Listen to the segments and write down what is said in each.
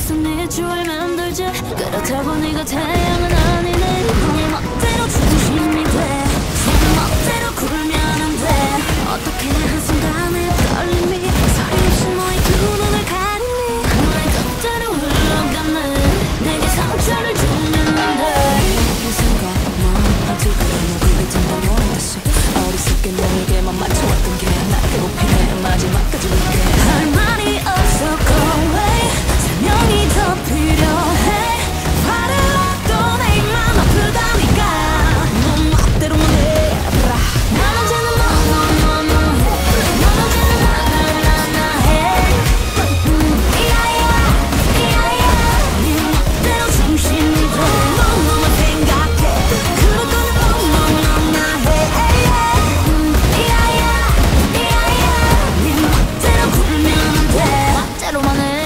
계속 네 주위를 만들지. 그렇다고 네가 태양은 아니네. 네 멋대로 중심이 돼. 내 멋대로 굴면 안 돼. 어떻게 한순간에 떨림이 소리 없이 너의 두 눈을 가리니. 너의 뜻대로 흘러가네. 내게 상처를 주면 안 돼. 이 순간 넌 어떻게 너 그게 된다고 했어. 어리석게 너에게만 맞춰왔던 게 날 괴롭히네. 마지막까지 울게 할 말이 없어. Go away. 설명이 더 필요해. 화를 놔도 내 맘 아프다니까. 넌 멋대로만 해. 난 언제나 너너너너 해. 넌 언제나 나나나나 해. 이야야 이야야. 네 멋대로 중심이 돼. 너만 생각해. 그럴 거면 너너너나 해. 이야야 이야야. 네 멋대로 굴면 안 돼. 멋대로만 해.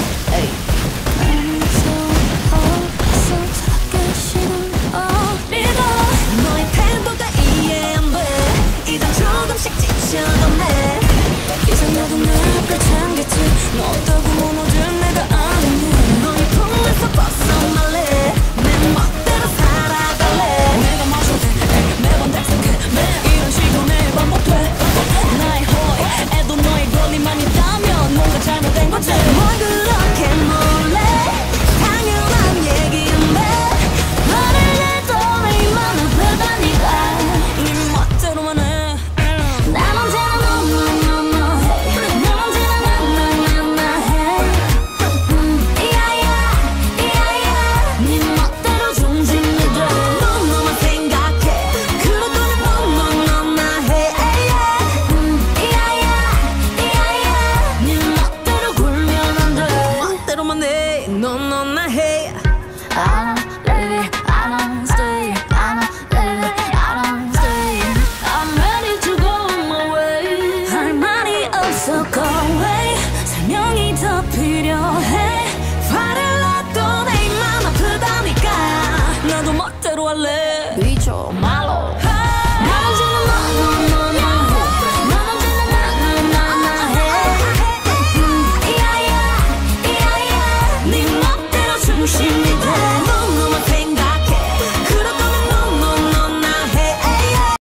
너의 태도가 이해 안 돼. 이젠 조금씩 지쳐가네. 이제 나도 내 앞을 참겠지. 너 없다고 무너질 내가 아니네. 너의 품에서 벗어날래. 내 멋대로 살아갈래. 내가 마셔도 돼. 매번 대성해. 이런 식으로 매일 반복돼. 나의 허위에도 너의 권리만 있다면 뭔가 잘못된 거지. 뭘 그렇게 몰래. 당연한 얘기인데 화를 내도 내 맘 아프다니까. 네 멋대로만 해. 난 언제나 너너너너 해. 난 언제나 나나나나 해. 이야야 이야야. 네 멋대로 중심이 돼. 너만 생각해. 그럴 거면 너너너나 해. 이야야 이야야. 네 멋대로 굴면 안 돼. 멋대로만 해. 너너나 해. I don't leave it, I don't stay. I don't leave it, I don't stay. I'm ready to go on my way. 할 말이 없어. Go away. 설명이 더 필요해. 화를 놔도 내 맘 아프다니까. 나도 멋대로 할래. 미쳐.